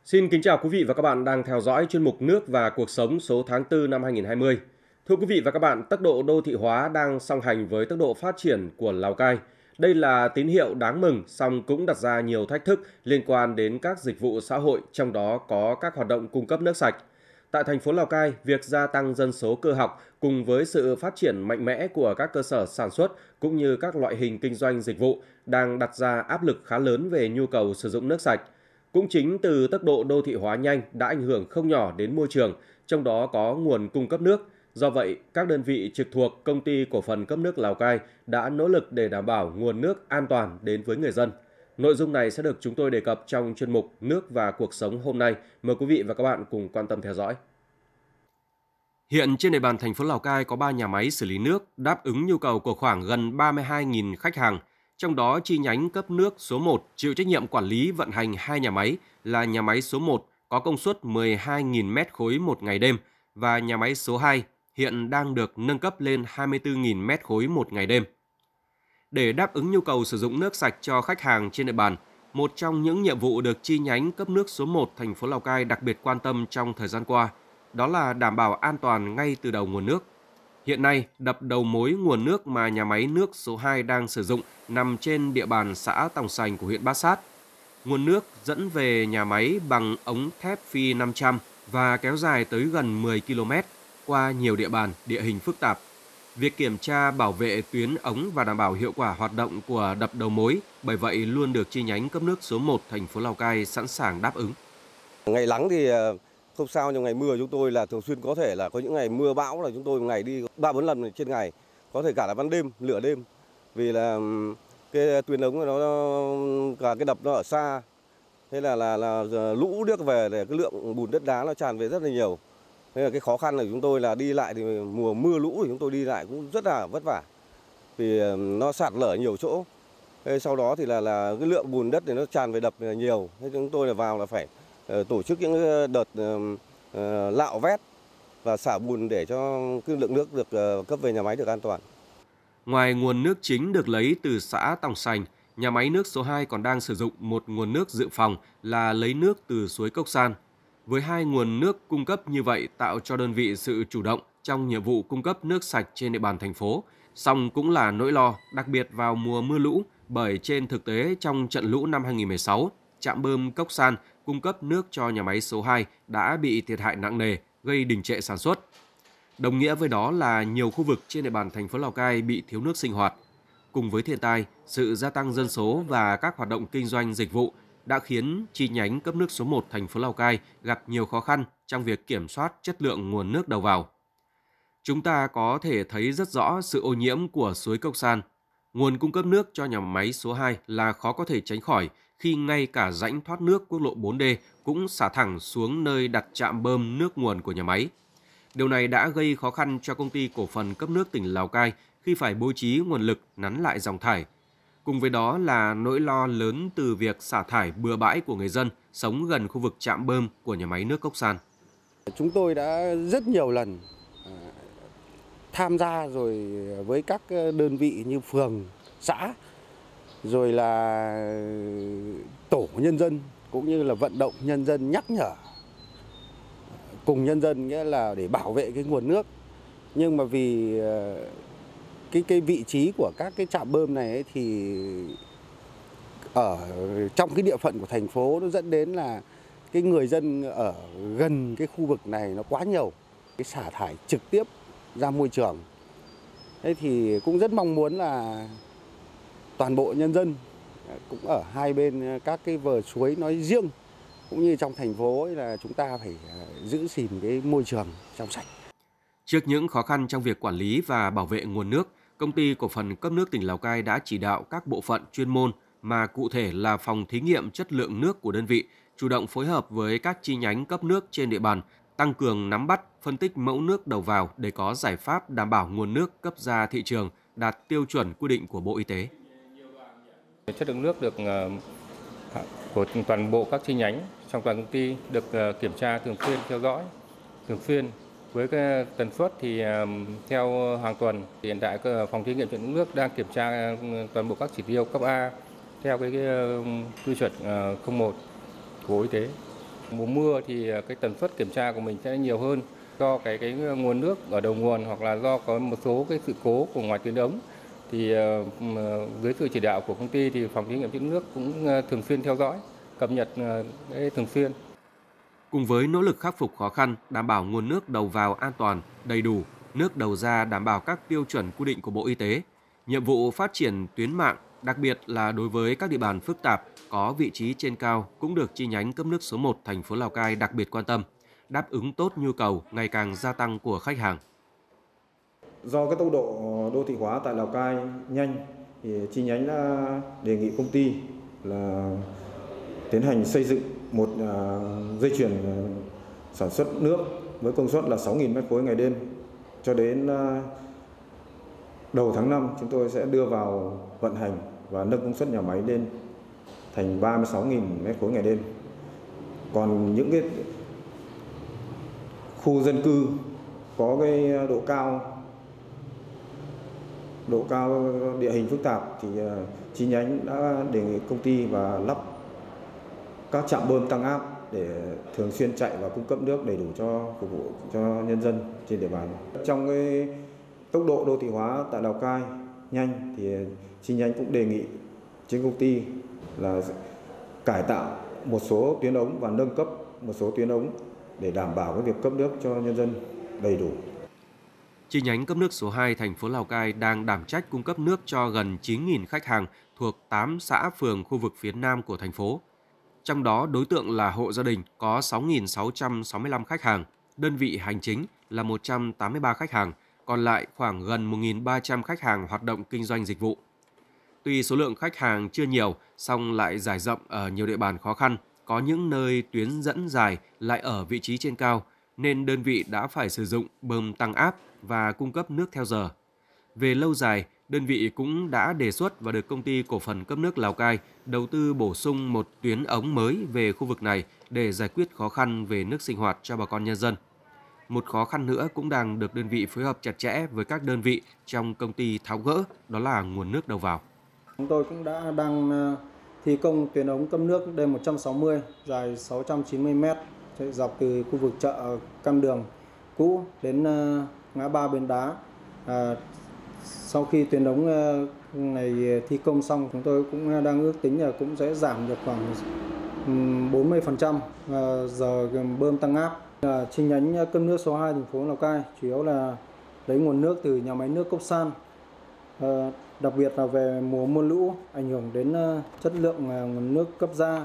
Xin kính chào quý vị và các bạn đang theo dõi chuyên mục Nước và Cuộc sống số tháng 4 năm 2020. Thưa quý vị và các bạn, tốc độ đô thị hóa đang song hành với tốc độ phát triển của Lào Cai. Đây là tín hiệu đáng mừng, song cũng đặt ra nhiều thách thức liên quan đến các dịch vụ xã hội, trong đó có các hoạt động cung cấp nước sạch. Tại thành phố Lào Cai, việc gia tăng dân số cơ học cùng với sự phát triển mạnh mẽ của các cơ sở sản xuất cũng như các loại hình kinh doanh dịch vụ đang đặt ra áp lực khá lớn về nhu cầu sử dụng nước sạch. Cũng chính từ tốc độ đô thị hóa nhanh đã ảnh hưởng không nhỏ đến môi trường, trong đó có nguồn cung cấp nước. Do vậy, các đơn vị trực thuộc Công ty Cổ phần Cấp nước Lào Cai đã nỗ lực để đảm bảo nguồn nước an toàn đến với người dân. Nội dung này sẽ được chúng tôi đề cập trong chuyên mục Nước và Cuộc sống hôm nay. Mời quý vị và các bạn cùng quan tâm theo dõi. Hiện trên địa bàn thành phố Lào Cai có 3 nhà máy xử lý nước đáp ứng nhu cầu của khoảng gần 32.000 khách hàng. Trong đó, chi nhánh cấp nước số 1 chịu trách nhiệm quản lý vận hành 2 nhà máy là nhà máy số 1 có công suất 12.000 mét khối một ngày đêm và nhà máy số 2 hiện đang được nâng cấp lên 24.000 mét khối một ngày đêm. Để đáp ứng nhu cầu sử dụng nước sạch cho khách hàng trên địa bàn, một trong những nhiệm vụ được chi nhánh cấp nước số 1 thành phố Lào Cai đặc biệt quan tâm trong thời gian qua, đó là đảm bảo an toàn ngay từ đầu nguồn nước. Hiện nay, đập đầu mối nguồn nước mà nhà máy nước số 2 đang sử dụng nằm trên địa bàn xã Tòng Sành của huyện Bát Sát. Nguồn nước dẫn về nhà máy bằng ống thép Phi 500 và kéo dài tới gần 10 km qua nhiều địa bàn, địa hình phức tạp. Việc kiểm tra bảo vệ tuyến ống và đảm bảo hiệu quả hoạt động của đập đầu mối, bởi vậy luôn được chi nhánh cấp nước số 1 thành phố Lào Cai sẵn sàng đáp ứng. Ngày nắng thì không sao, nhưng ngày mưa chúng tôi là thường xuyên, có thể là có những ngày mưa bão là chúng tôi một ngày đi 3-4 lần trên ngày, có thể cả là ban đêm, lửa đêm, vì là cái tuyến ống nó cả cái đập nó ở xa, thế là lũ nước về để cái lượng bùn đất đá nó tràn về rất là nhiều. Thế là cái khó khăn của chúng tôi là đi lại thì mùa mưa lũ thì chúng tôi đi lại cũng rất là vất vả, vì nó sạt lở nhiều chỗ. Thế sau đó thì là cái lượng bùn đất thì nó tràn về đập là nhiều, thế chúng tôi là vào là phải tổ chức những đợt lạo vét và xả bùn để cho cái lượng nước được cấp về nhà máy được an toàn. Ngoài nguồn nước chính được lấy từ xã Tòng Sành, nhà máy nước số 2 còn đang sử dụng một nguồn nước dự phòng là lấy nước từ suối Cốc San. Với hai nguồn nước cung cấp như vậy tạo cho đơn vị sự chủ động trong nhiệm vụ cung cấp nước sạch trên địa bàn thành phố, song cũng là nỗi lo, đặc biệt vào mùa mưa lũ, bởi trên thực tế trong trận lũ năm 2016, trạm bơm Cốc San cung cấp nước cho nhà máy số 2 đã bị thiệt hại nặng nề, gây đình trệ sản xuất. Đồng nghĩa với đó là nhiều khu vực trên địa bàn thành phố Lào Cai bị thiếu nước sinh hoạt. Cùng với thiên tai, sự gia tăng dân số và các hoạt động kinh doanh dịch vụ đã khiến chi nhánh cấp nước số 1 thành phố Lào Cai gặp nhiều khó khăn trong việc kiểm soát chất lượng nguồn nước đầu vào. Chúng ta có thể thấy rất rõ sự ô nhiễm của suối Cốc San. Nguồn cung cấp nước cho nhà máy số 2 là khó có thể tránh khỏi khi ngay cả rãnh thoát nước quốc lộ 4D cũng xả thẳng xuống nơi đặt trạm bơm nước nguồn của nhà máy. Điều này đã gây khó khăn cho Công ty Cổ phần Cấp nước tỉnh Lào Cai khi phải bố trí nguồn lực nắn lại dòng thải. Cùng với đó là nỗi lo lớn từ việc xả thải bừa bãi của người dân sống gần khu vực trạm bơm của nhà máy nước Cốc San. Chúng tôi đã rất nhiều lần tham gia rồi với các đơn vị như phường, xã, rồi là tổ nhân dân cũng như là vận động nhân dân, nhắc nhở cùng nhân dân, nghĩa là để bảo vệ cái nguồn nước. Nhưng mà vì cái vị trí của các cái trạm bơm này ấy, thì ở trong cái địa phận của thành phố, nó dẫn đến là cái người dân ở gần cái khu vực này nó quá nhiều, cái xả thải trực tiếp ra môi trường. Thế thì cũng rất mong muốn là toàn bộ nhân dân cũng ở hai bên các cái vờ suối nói riêng cũng như trong thành phố ấy, là chúng ta phải giữ gìn cái môi trường trong sạch. Trước những khó khăn trong việc quản lý và bảo vệ nguồn nước, Công ty Cổ phần Cấp nước tỉnh Lào Cai đã chỉ đạo các bộ phận chuyên môn, mà cụ thể là phòng thí nghiệm chất lượng nước của đơn vị, chủ động phối hợp với các chi nhánh cấp nước trên địa bàn, tăng cường nắm bắt, phân tích mẫu nước đầu vào để có giải pháp đảm bảo nguồn nước cấp ra thị trường đạt tiêu chuẩn quy định của Bộ Y tế. Chất lượng nước được của toàn bộ các chi nhánh trong toàn công ty được kiểm tra thường xuyên, theo dõi thường xuyên với cái tần suất thì theo hàng tuần. Hiện tại phòng thí nghiệm chất lượng nước đang kiểm tra toàn bộ các chỉ tiêu cấp A theo cái tiêu chuẩn 01 của Bộ Y tế. Mùa mưa thì cái tần suất kiểm tra của mình sẽ nhiều hơn do cái nguồn nước ở đầu nguồn, hoặc là do có một số cái sự cố của ngoài tuyến ống. Thì dưới sự chỉ đạo của công ty thì phòng thí nghiệm chất lượng nước cũng thường xuyên theo dõi, cập nhật thường xuyên. Cùng với nỗ lực khắc phục khó khăn, đảm bảo nguồn nước đầu vào an toàn, đầy đủ, nước đầu ra đảm bảo các tiêu chuẩn quy định của Bộ Y tế, nhiệm vụ phát triển tuyến mạng, đặc biệt là đối với các địa bàn phức tạp, có vị trí trên cao cũng được chi nhánh cấp nước số 1 thành phố Lào Cai đặc biệt quan tâm, đáp ứng tốt nhu cầu ngày càng gia tăng của khách hàng. Do cái tốc độ đô thị hóa tại Lào Cai nhanh thì chi nhánh đã đề nghị công ty là tiến hành xây dựng một dây chuyền sản xuất nước với công suất là 6.000 m3 ngày đêm. Cho đến đầu tháng 5 chúng tôi sẽ đưa vào vận hành và nâng công suất nhà máy lên thành 36.000 m3 ngày đêm. Còn những cái khu dân cư có cái độ cao địa hình phức tạp thì chi nhánh đã đề nghị công ty và lắp các trạm bơm tăng áp để thường xuyên chạy và cung cấp nước đầy đủ cho phục vụ cho nhân dân trên địa bàn. Trong cái tốc độ đô thị hóa tại Lào Cai nhanh thì chi nhánh cũng đề nghị trên công ty là cải tạo một số tuyến ống và nâng cấp một số tuyến ống để đảm bảo cái việc cấp nước cho nhân dân đầy đủ. Chi nhánh cấp nước số 2 thành phố Lào Cai đang đảm trách cung cấp nước cho gần 9.000 khách hàng thuộc 8 xã phường khu vực phía Nam của thành phố. Trong đó đối tượng là hộ gia đình có 6.665 khách hàng, đơn vị hành chính là 183 khách hàng, còn lại khoảng gần 1.300 khách hàng hoạt động kinh doanh dịch vụ. Tuy số lượng khách hàng chưa nhiều, song lại rải rộng ở nhiều địa bàn khó khăn, có những nơi tuyến dẫn dài lại ở vị trí trên cao, nên đơn vị đã phải sử dụng bơm tăng áp và cung cấp nước theo giờ. Về lâu dài, đơn vị cũng đã đề xuất và được Công ty Cổ phần Cấp nước Lào Cai đầu tư bổ sung một tuyến ống mới về khu vực này để giải quyết khó khăn về nước sinh hoạt cho bà con nhân dân. Một khó khăn nữa cũng đang được đơn vị phối hợp chặt chẽ với các đơn vị trong công ty tháo gỡ, đó là nguồn nước đầu vào. Chúng tôi cũng đang thi công tuyến ống cấp nước D160 dài 690 m chạy dọc từ khu vực chợ Cam Đường cũ đến ngã ba Bến Đá. Sau khi tuyến ống này thi công xong, chúng tôi cũng đang ước tính là cũng sẽ giảm được khoảng 40% giờ bơm tăng áp. Chi nhánh cấp nước số 2 thành phố Lào Cai chủ yếu là lấy nguồn nước từ nhà máy nước Cốc San, đặc biệt là về mùa mưa lũ ảnh hưởng đến chất lượng nguồn nước cấp ra.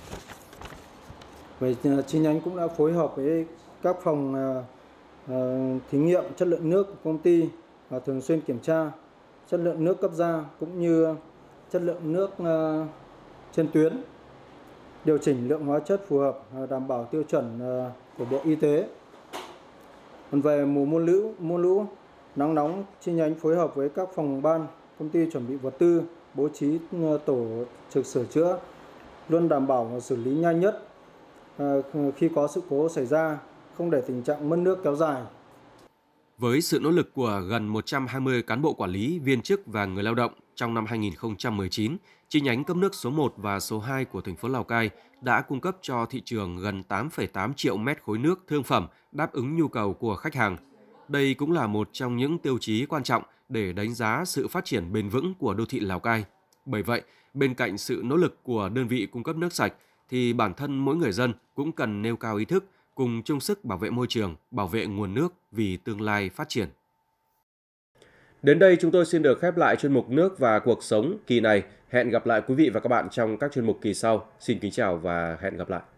Về chi nhánh cũng đã phối hợp với các phòng thí nghiệm chất lượng nước của công ty và thường xuyên kiểm tra chất lượng nước cấp ra cũng như chất lượng nước trên tuyến, điều chỉnh lượng hóa chất phù hợp đảm bảo tiêu chuẩn của Bộ Y tế. Còn về mùa mưa lũ nắng nóng, chi nhánh phối hợp với các phòng ban công ty chuẩn bị vật tư, bố trí tổ trực sửa chữa, luôn đảm bảo xử lý nhanh nhất khi có sự cố xảy ra, không để tình trạng mất nước kéo dài. Với sự nỗ lực của gần 120 cán bộ quản lý, viên chức và người lao động trong năm 2019, chi nhánh cấp nước số 1 và số 2 của thành phố Lào Cai đã cung cấp cho thị trường gần 8,8 triệu mét khối nước thương phẩm đáp ứng nhu cầu của khách hàng. Đây cũng là một trong những tiêu chí quan trọng để đánh giá sự phát triển bền vững của đô thị Lào Cai. Bởi vậy, bên cạnh sự nỗ lực của đơn vị cung cấp nước sạch, thì bản thân mỗi người dân cũng cần nêu cao ý thức, cùng chung sức bảo vệ môi trường, bảo vệ nguồn nước vì tương lai phát triển. Đến đây chúng tôi xin được khép lại chuyên mục Nước và Cuộc sống kỳ này. Hẹn gặp lại quý vị và các bạn trong các chuyên mục kỳ sau. Xin kính chào và hẹn gặp lại.